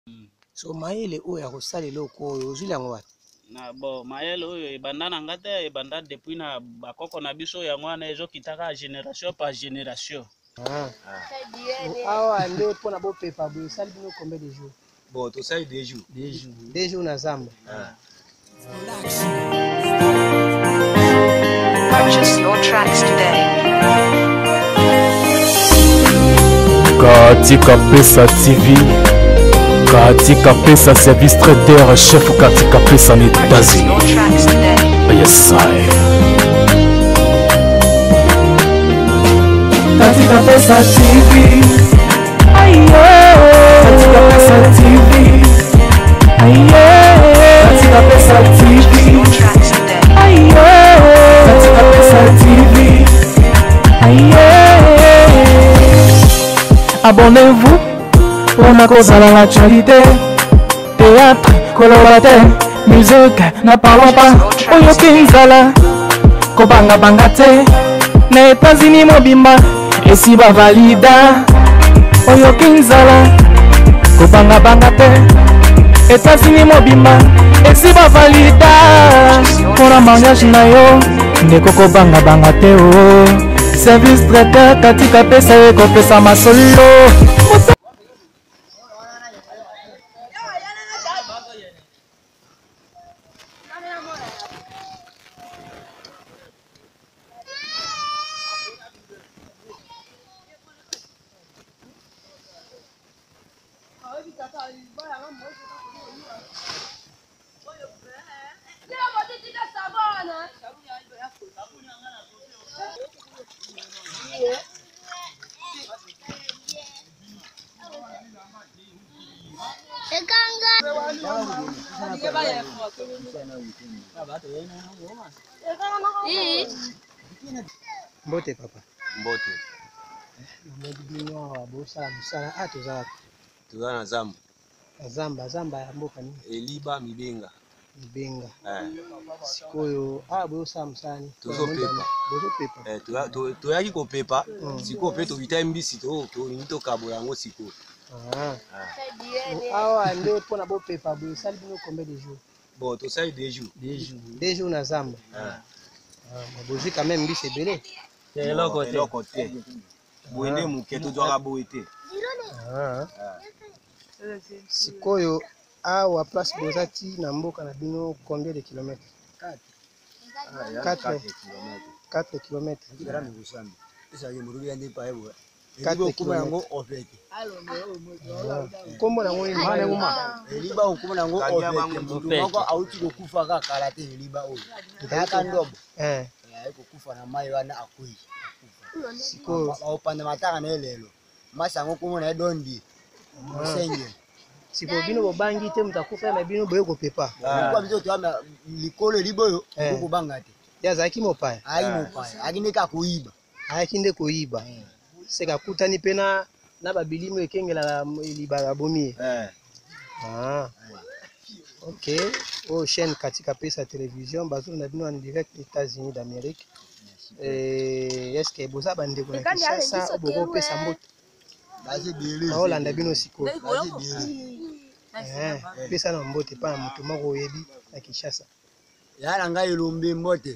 So mayele oyo akosalela okoyo ozwili yango wapi? Na bon mayele oyo ebanda na nga te, ebanda depuis na bakoko na biso yango wana ezokitaka génération par génération. Awa nde mpona bopepa boye esali bino combien de jours? Bon, tout ça, 2 jours. 2 jours na zamba. Purchase your tracks today. Katika Pesa TV, Katika Pesa Service Trader, chef Katika Pesa en États-Unis. Your tracks today. Yes, I. Katika Pesa TV, ayo. Katika Pesa TV, ayo. Katika Pesa TV, Your tracks today. ayo. Katika Pesa TV, ayo. Abonnez-vous pour la cause à l'actualité. Théâtre, colorataire, musique, n'en parlons pas. Oyo Kinzala, Kobanga Bangate, na États-Unis Mobimba, et si ba valida. Oyo Kinzala, Kobanga Bangate, États-Unis Mobimba, et si ba valida. Pour la mariage na yo, ndeko Kobanga Bangate oh. Service traiteur Katika Pesa eko pesa masolo. Mbote papa. Mbote. Mbote bino bosala busala atoza Tuza na Zamba. Zamba ya mboka ni Eliba Mibenga. Mibenga. Sikoyo bosala musani. Tuzo pepa. Bozo pepa. Toyaki ko pepa. Siko pe to vita mbisi to nito kabo yango siko. Awa nde mpona bopepa boye esali bino combien de jours? Bon, tout ça 2 jours. 2 jours na zamba. Bozi quand même mbisi ebele. Eloko te. Boende muke tozwaka boye te. Sikoyo awa place bozati na mboka na bino combien de kilomètres? 4 kilomètres. 4 kilomètres. Kombo nango nini? Eliba okuma nango ofete moko auti kokufa ka karate eliba oyo ndaka ndobo kokufa na mai wana akui siko opanda mataka na lelo masango komona edondi senge siko bino bobangi te mutakufa na bino boye kopepa kwa bizo to ama likolo liboyo kokubanga te yazaki mopaya akineka kuiba akinde koiba seka kutani pena na babilimo ekengela libala bomi. OK. Au chaîne Katika Pesa télévision bazo na bino en direct des États-Unis d'Amérique. Est-ce que boza bande ko na Kinshasa boko pesa mboto? Baze bele. Olanda bino siko. Pesa na mbote pa moto moko oyebi na Kinshasa. Yana ngai lombe mbote.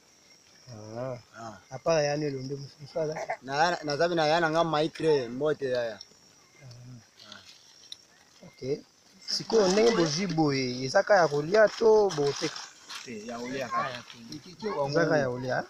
Apara yana elombe musala na zabi na yana nga maikre mbote ya. OK. Siko ndenge bozi boye ezaka ya kolia to boteka Te ya olia kaya tu. ezaka ya kolia.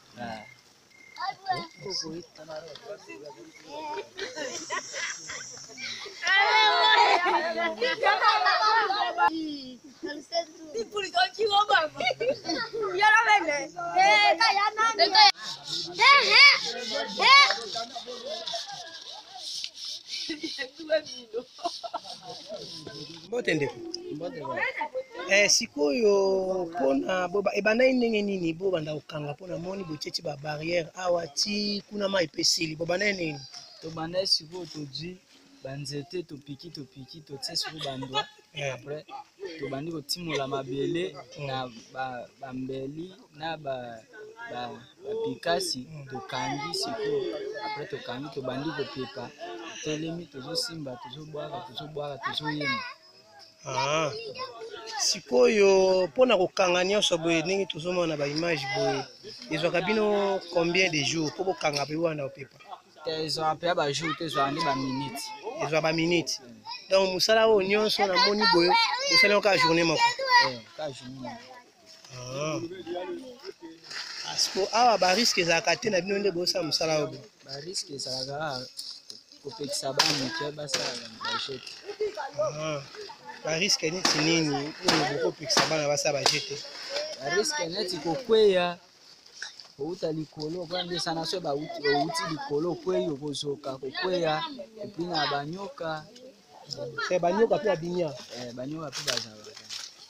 Mbote ndeko. Sikoyo pona boba ebanda ndenge nini boba nda okanga pona moni bochechi ba barrière awa ti kuna mai pesili boba nini to banda siko to ji banzete to piki to tsesu bandwa après to bandi ko timola mabele na bambeli na ba pikasi to kangi siko après to kangi to bandi ko pepa telemi to zo simba to zo bwaka to zo yema Ah. Sikoyo pona kokanga nyonso boye ndenge tozomona ba image boye ezwaka bino combien de jours po kokanga pe wana opepa ezwaka mpe ba jour te ezwaka nde ba minute ezwa ba minute donc mosala oyo nyonso namoni boye osali oka journée moko ka journée siko awa bariske ezalaka te na bino nde bosala mosala oyo boye bariske ezalaka kopekisa bamoke basalaka bajete bariske neti nini oyo bokopekisa bana basala bajete bariske neti kokweya outa likolo kwa ndesana so outi likolo okweyi okozoka kokweya epi na banyoka banyoka mpe babinya banyoka mpe bazalaka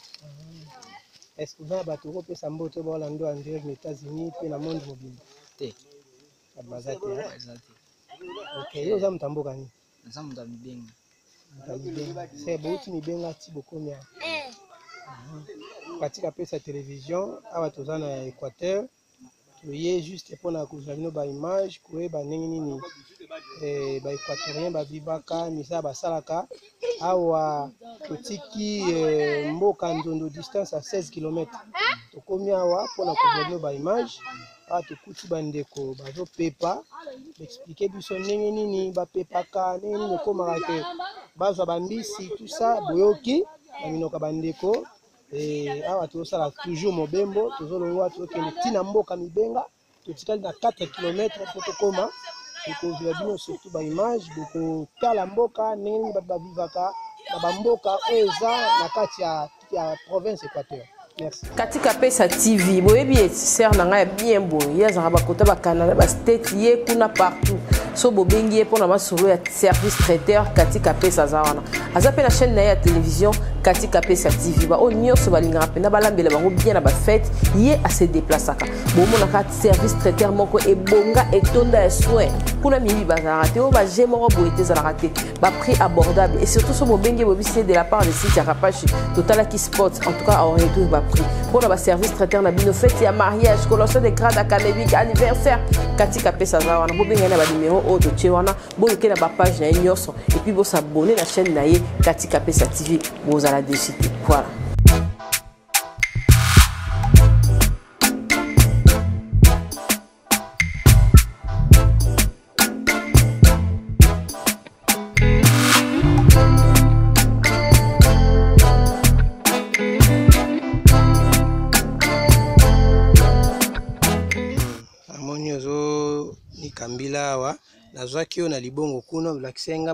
est-ce que oza bato okopesa mboto baolando en direct na États-Unis mpe na monde mobile te baza te ok yo oza moto mboka nini naza moto ya mibenga se bouti mibenga ti bokomi awa katika pesa télévision awa toza na Équateur toye juste mpona kozwa bino baimage koyeba ndenge nini baéquatorien bavivaka misala basalaka awa totiki mboka nzondo distance ya 16 km tokomi awa mpona kozwa bino baimage awa tokuti bandeko bazopepa baexplike biso ndenge nini bapepaka ndenge nini ekomaka ke bazwa bambisi tusa boyoki na minoka bandeko awa tozosala toujours mobembo tozolongwa tozokende ntina mboka mibenga totikali na 4 km po tokoma tokozwa bino surtout baimage bokotala mboka ndenge nini bato bavivaka na bamboka oyo eza na kati ya province Équateur. Merci. Katika pesa TV boyebi ser na ngai bien boye yazaka bakota ba Canada ba state ye kuna partout so bobengi ye pona masolo ya service traiteur katika pesa zawana aza pe na chaîne na ya télévision katika pesa TV ba o nyonso balingaka pena balambela bango bien na ba fête ye a se déplaçaka bomona ka service traiteur moko ebonga etonda ya soin kuna mibi bazalaka te o ba je moko boye te ezalaka te ba prix abordable et surtout so bobengi bobisi de la part de site ya Rapachi Total qui sport en tout cas en retour ba prix pour le service traiteur na bino fête ya mariage colossal de grade académique anniversaire katika pesa za wana bobenga na ba numéro o to chewana boke na ba page na nyonso et puis bo s'abonner na chaîne na ye katika pesa TV boza la décide voilà. Kambila awa nazwaki yo na libongo kuna lakisenga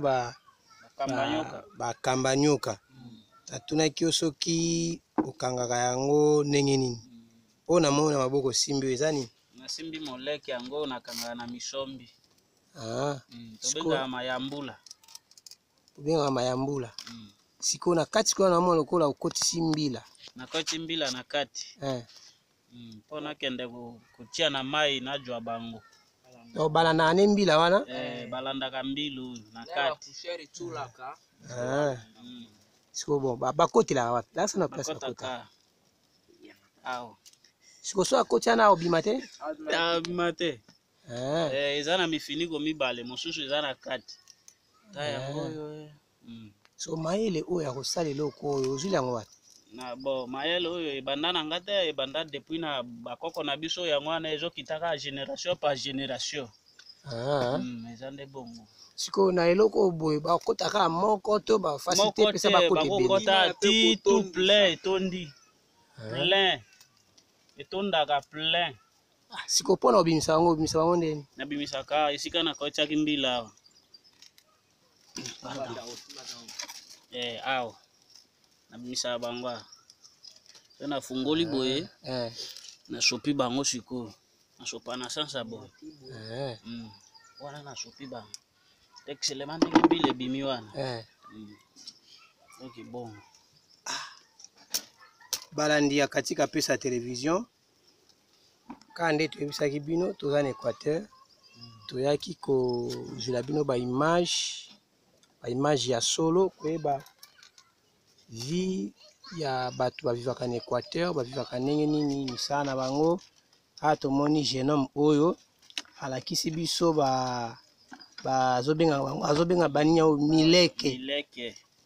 bakamba nyoka natunaki yo soki okangaka yango ndenge nini mpo namona maboko simbi eza nini nasimbi moleke yango nakangaka na misombi tobengaka mayambula tobengaka mayambula sikoyo na kati kuna namona lokola okotisi mbila nakoti mbila na kati mpo nakende kotia na mai najwa bango balanda ne mbila wana balandaka mbilu na kati siko bon bakotela wapi lasa na place bakota awo siko so akoti na obima te abima te eza na mifiniko mibale mosusu eza na kati tayangoyo so mayele oyo akosala eloko oyo ozwili yango wapi na bon mayele oyo ebanda na nga te ebanda depuis na bakoko na biso yango wana ezokitaka génération par génération eza nde bongo siko na eloko boye bakotaka moko to bafasi te pesa bakokota ti tout plein etondi plein etondaka plein siko mpona obimisa bango ndeni nabimisaka esika nakotiaki mbila awa awa nabimisa bango so nafungoli boye nasopi bango sikoyo nasopa na sansa boye wana nasopi bango texelema ndenge mbila ebimi wana oki bongo balandi ya katika pesa télévision ka nde toyebisaki bino toza na Équateur toyaki kozwela bino baimage ya solo koyeba vie ya bato bavivaka na Équateur bavivaka ndenge nini misala na bango awa tomoni jeune homme oyo alakisi biso azobenga banini oyo mileke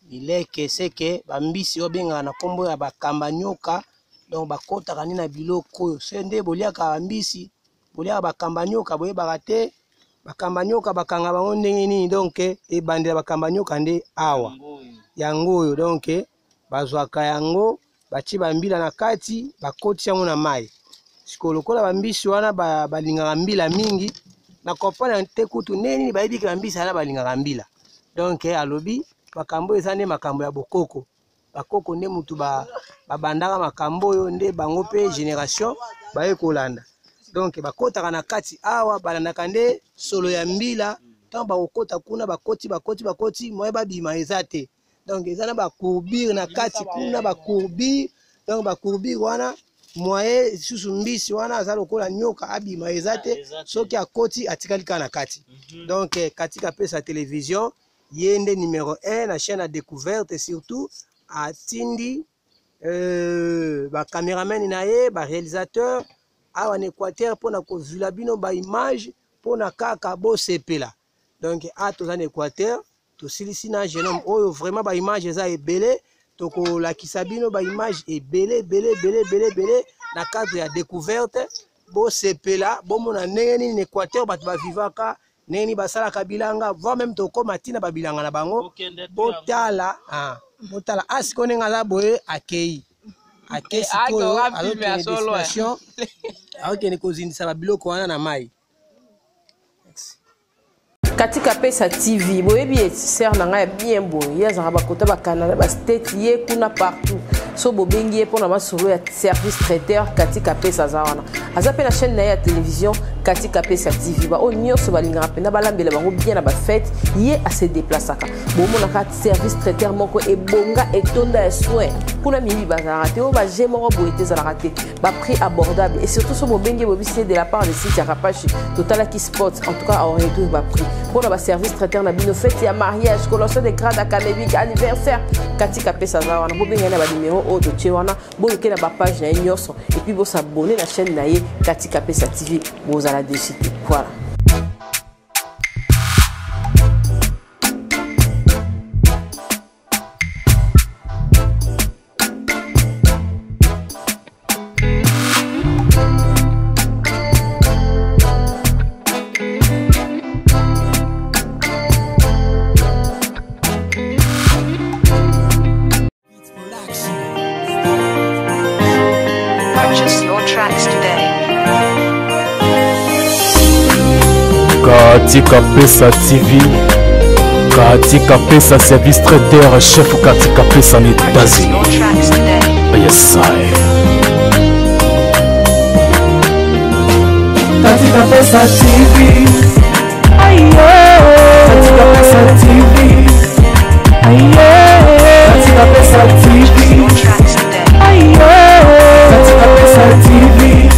il est que c'est que bambisi obenga na kombo ya bakamba nyoka donc bakota kani na biloko sende bolia ka bambisi bolia bakamba nyoka boye barate bakamba nyoka bakanga bango ndenge nini donc e bandela bakamba nyoka nde awa yango donc bazwaka yango bachi bambila na kati bakoti yango na mai sikolokola bambisi wana balingaka mbila mingi na kopana te kutu neni bayibi ka mbisi ala balingaka mbila donc alobi makambo eza nde makambo ya bokoko bakoko nde mutu babandaka makambo oyo nde bango pe génération baye kolanda donc bakotaka na kati awa balandaka nde solo ya mbila tant bakokota kuna bakoti moye babima eza te donc eza na bakourbir na kati kuna bakourbir donc bakourbir wana moye susu mbisi wana aza lokola nyoka abima eza te soki akoti atikali kaka na kati donc katika pesa télévision yende numéro 1 na chaîne à découverte et surtout atindi ba cameraman na ye ba réalisateur awa en Équateur pona ko vula bino ba image pona kaka bo sepela donc ato en Équateur to silisi na jeune homme oyo vraiment ba image eza ebele to ko lakisa bino ba image ebele na cadre ya découverte bo sepela bo mona ndenge nini Équateur bato ba vivaka neni basala kabilanga voire même to ko matina babilanga na bango botala asiko nenga za boye akei akesi ko destination akene kozindisa babiloko wana na mai katika pesa TV boyebi ser na ngai bien boye yazaka bakota bakana ba state ye kuna partout so bobengi pona masolo ya service traiteur katika pesa za wana azape na chaîne na ya télévision katika pesa TV ba onyoso balinga pena balambela bango bien na ba fête ye a se déplaçaka bomona ka service traiteur moko ebonga etonda ya soin kuna mibi bazara te o ba jemoro boete za raté ba prix abordable et surtout so bobengi bobisi de la part de site ya Rapachi Total qui sport en tout cas on retrouve ba prix pour la service traiteur na bino fête ya mariage colossal de grade académique anniversaire katika pesa za wana bobenga na ba numéro o to chewana boke na ba page na nyoso et puis bo s'abonner na chaîne na ye katika pesa TV bo za la décide voilà. Purchase your tracks today. Katika pesa TV, katika pesa service traiteur chef katika pesa ni Purchase your tracks today. yes I katika pesa TV katika pesa TV katika pesa TV Your tracks today. katika pesa TV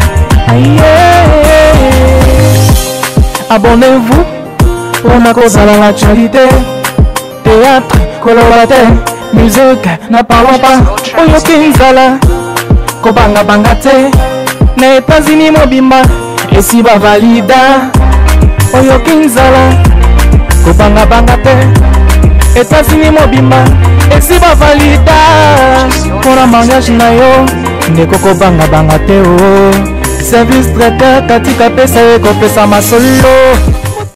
abonnez-vous pour kozala l'actualité théâtre collaborateur musique na parlons pas oyo kinzala kobanga te na États-Unis mobimba esi bavalida oyo kinzala kobanga te États-Unis mobimba esi bavalida mpona mariage na yo ndeko kobanga te o service traiteur katika pesa ekopesa masolo